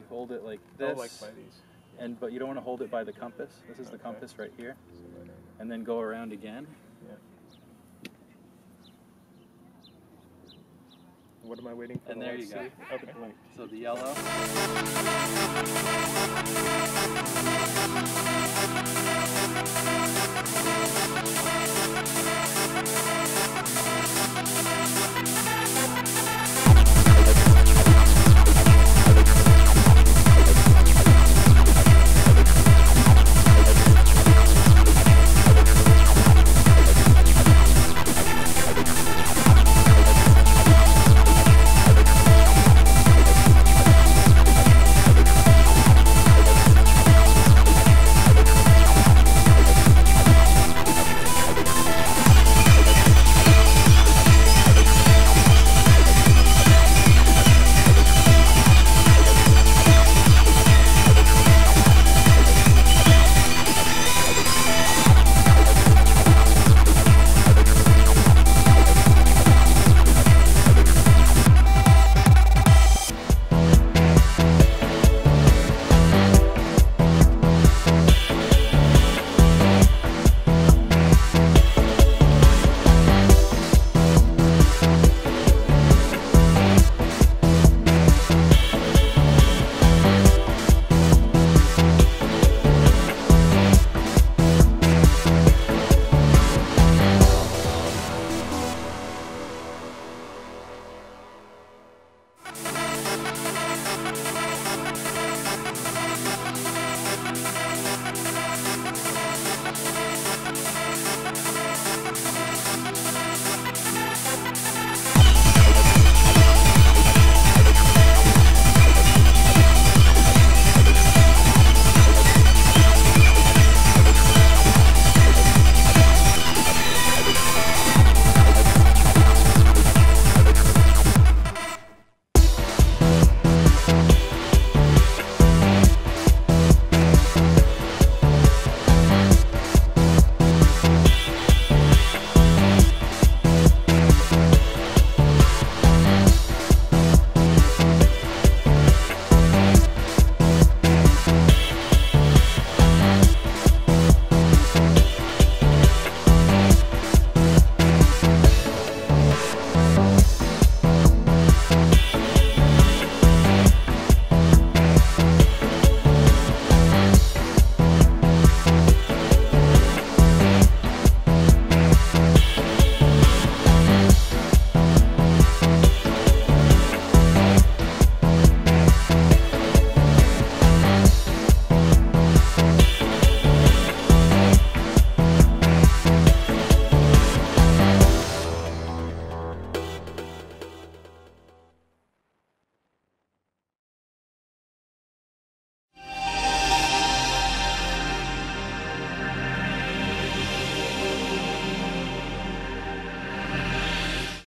hold it like this. Oh, like by these. But you don't want to hold it by the compass. This is the compass right here. And then go around again. Yeah. What am I waiting for? And there you go. Okay. So the yellow.